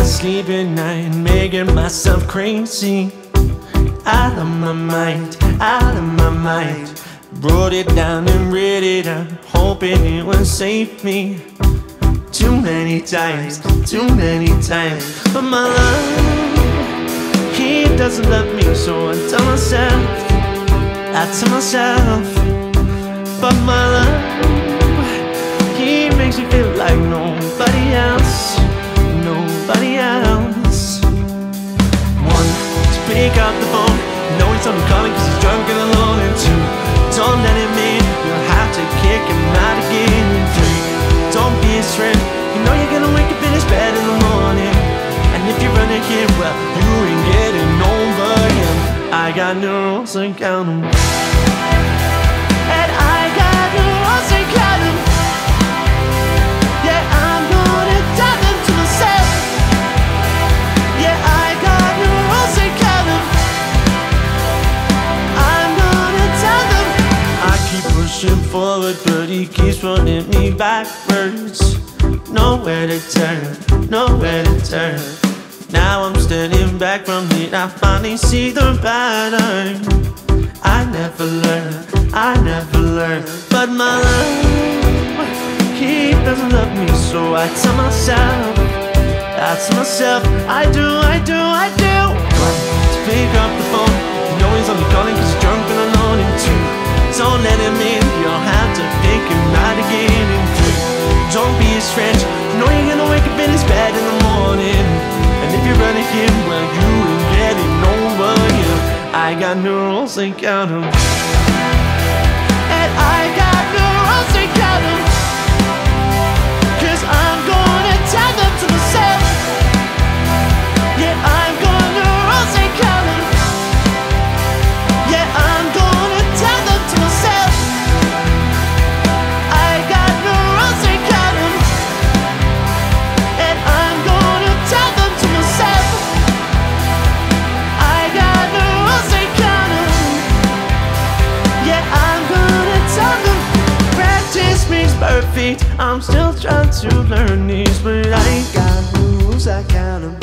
sleep at night, making myself crazy. Out of my mind, out of my mind. Wrote it down and read it out, hoping it would save me. Too many times, but my love, he doesn't love me, so I tell myself, but my love, he makes me feel like nobody else. One, to pick up the phone, know he's only calling cause he's drunk and alone. And two, don't let him in, you'll have to kick him out again. And three, don't be his friend, you know you're gonna wake up in his bed in the morning. And if you run into him, well, you ain't getting over him. I got no rules and count 'em. And I got no rules and count 'em. Yeah, I'm gonna tell them to myself. Yeah, I got no rules and count 'em. I'm gonna tell them. I keep pushing forward, but he keeps running me backwards. Nowhere to turn, nowhere to turn. Now I'm standing back from it, I finally see the pattern. I never learn, but my love, he doesn't love me, so I tell myself, I do. To pick up the phone, you know he's only calling cause he's drunk and alone. And two, don't let him in, you'll have to pick him out again. And three, don't be his friend, you know you're gonna wake up in his bed in the morning. And if you're running him, well, you ain't getting over him. I got no rules and count 'em. And I got no rules and count 'em. Cause I'm gonna tell them to myself. Yeah, I'm gonna rules and count 'em. Yeah, I'm gonna tell them to myself. I got no rules and count 'em. And I'm gonna tell them to myself. I got no rules and count 'em. Yeah, I'm gonna tell them. Practice makes perfect, I'm still trying to learn these, but I got no rules, I count 'em.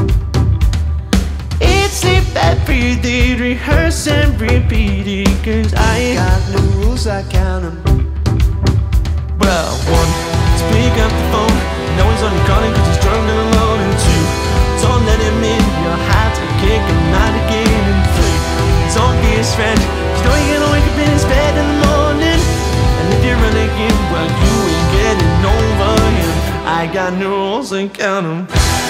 It's sleep every day, rehearse and repeat it, cause I got no rules, I count 'em. Well, one, to pick up the phone, know he's only calling cause he's drunk and alone. And two, don't let him in, you'll have to kick him out again. And three, don't be his friend, you know you're gonna wake up in his bed in the morning. And if you're running him, well, you ain't getting over him. I got no rules and count 'em.